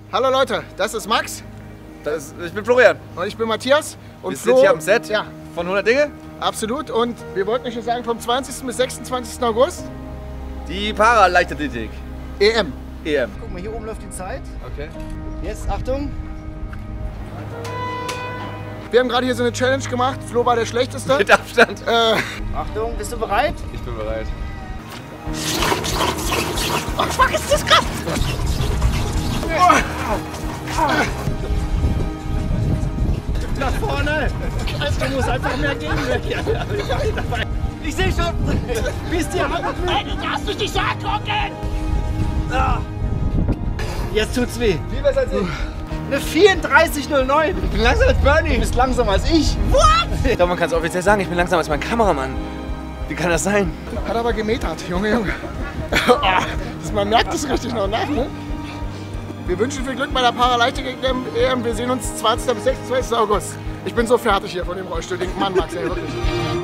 Hallo Leute, das ist Max. Ich bin Florian. Und ich bin Matthias. Und Wir sind hier am Set ja, von 100 Dinge. absolut. Und wir wollten euch nur sagen, vom 20. bis 26. August Die Paraleichtathletik. EM. EM. Guck mal, hier oben läuft die Zeit. Okay. Jetzt, Achtung. Wir haben gerade hier so eine Challenge gemacht. Flo war der Schlechteste. Mit Abstand. Achtung, bist du bereit? Ich bin bereit. Oh, fuck, ist das krass! Nach vorne! Also, du musst einfach mehr geben. Ich sehe schon! Bist du ab? Du darfst dich nicht so angucken! Ah. Jetzt tut's weh. Wie besser als ich. Eine 34,09. Ich bin langsamer als Bernie. Du bist langsamer als ich. Ich glaube, man kann es offiziell sagen, ich bin langsamer als mein Kameramann. Wie kann das sein? Hat aber gemetert, Junge. Man merkt das richtig noch nach, ne? Wir wünschen viel Glück bei der Paraleichtathletik-EM. Wir sehen uns 20. bis 26. August. Ich bin so fertig hier von dem Rollstuhl. Mann, Max, ey, wirklich.